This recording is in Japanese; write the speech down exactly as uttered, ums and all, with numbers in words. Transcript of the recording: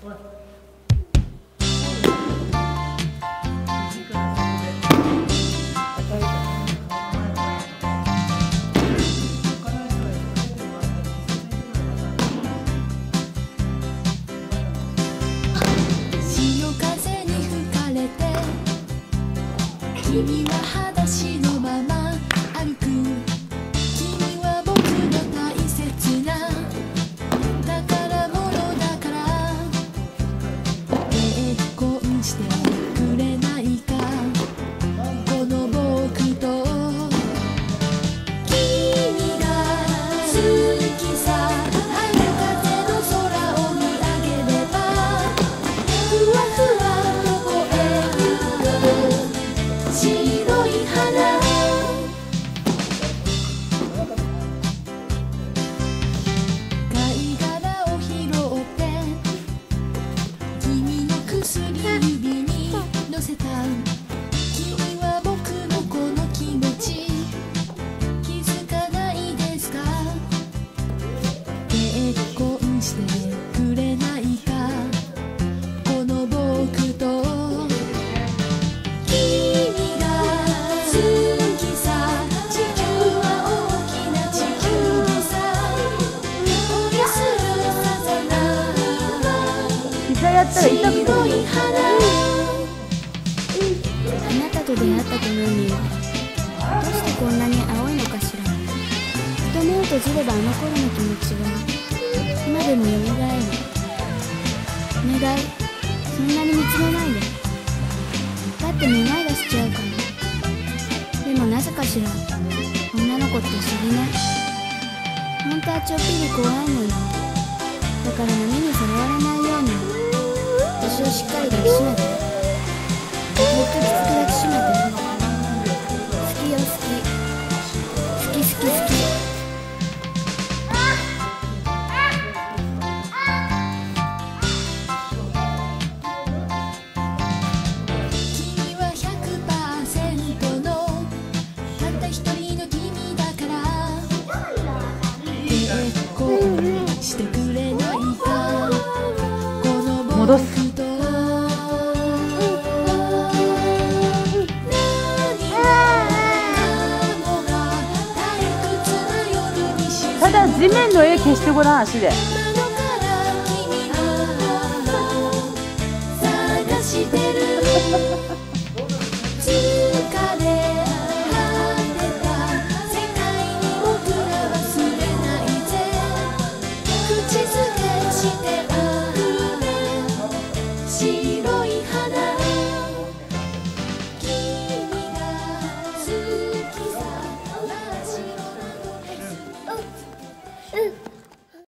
君は裸足のまま歩く。君は僕の大切な宝物だから。結婚してくれないか、この僕と。君が好きさ、春風の空を見上げればふわふわどこへ行く。白い花、貝殻を拾って君の薬指に乗せた。君は僕のこの気持ち気づかないですか。結婚してくれないか、この僕と。 やったら痛くない。 あなたと出会ったこの海はどうしてこんなに青いのかしら。ふと目を閉じればあの頃の気持ちが今でもよみがえる。お願い、そんなに見つめないで。だってめまいがしちゃうから。でもなぜかしら、女の子って不思議ね。本当はちょっぴり怖いのよ。だから波にさらわれないように私をしっかり抱きしめて。ずっときつく抱きしめて。好きよ好き、好き好き好き。 君は ひゃくパーセント のたった一人の君だから。結婚してくれないか、この戻す。ただ地面の絵消してごらん、足で。